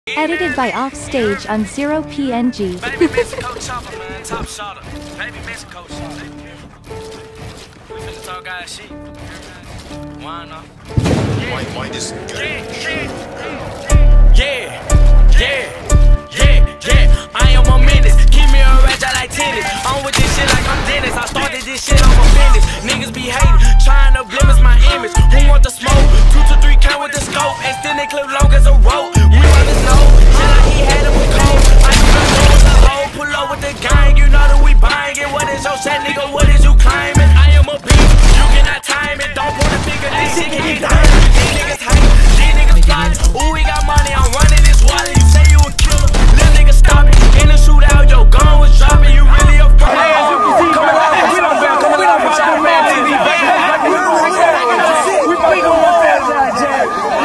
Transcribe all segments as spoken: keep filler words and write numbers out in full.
Edited by Offstage on Zero P N G. Baby Mexico chopper, man. Top shotter. Baby Mexico chopper. We finna talk guy shit. Why not? Why, why this guy? Yeah, yeah, yeah, yeah. I am a menace. Keep me a ratchet like tennis. I'm with this shit like I'm Dennis. I started this shit on my business. Niggas be hating, trying to blemish my image. Who want the smoke? Two to three count with the scope. Extended clip long as a rope. We want to know. Shit like he had him a cold. I know the doors a hole. Pull up with the gang. You know that we buying it. What is your set, nigga? What is you climbing? I am a beast. You cannot time it. Don't put a finger. This shit can get done. These niggas hate. These niggas plotting. Ooh, we got money. I'm running this wallet. You say you a killer. Little nigga stop it. In the shootout, your gun was dropping. You really a pro. Come on, we don't back. Come on, we don't back. Man, T V back. We gon' want that jab.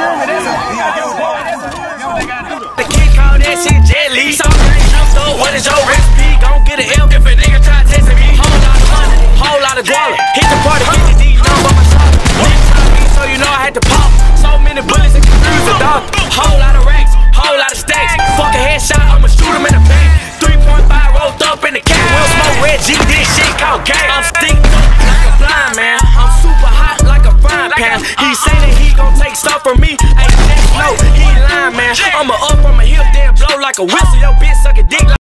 The kid call that shit jelly. So what is your recipe? Gon' get an L if a nigga try testing me. Whole lot of money, whole lot of guala. Hit the party, hit the D, down by my shop. One time me, so you know I had to pop. So many bullets and confuse the dog. Whole lot of racks, whole lot of stacks. Fuck a headshot, I'ma shoot him in the back. three point five rolled up in the cab. We'll smoke red G, this shit called gang. I'm stinked like a blind man. I'm super hot like a frying pan. He say that he gon' take stuff from me. Ain't just no, he lying, man. I'ma up from a hip, then blow like a whistle. Your bitch suck a dick like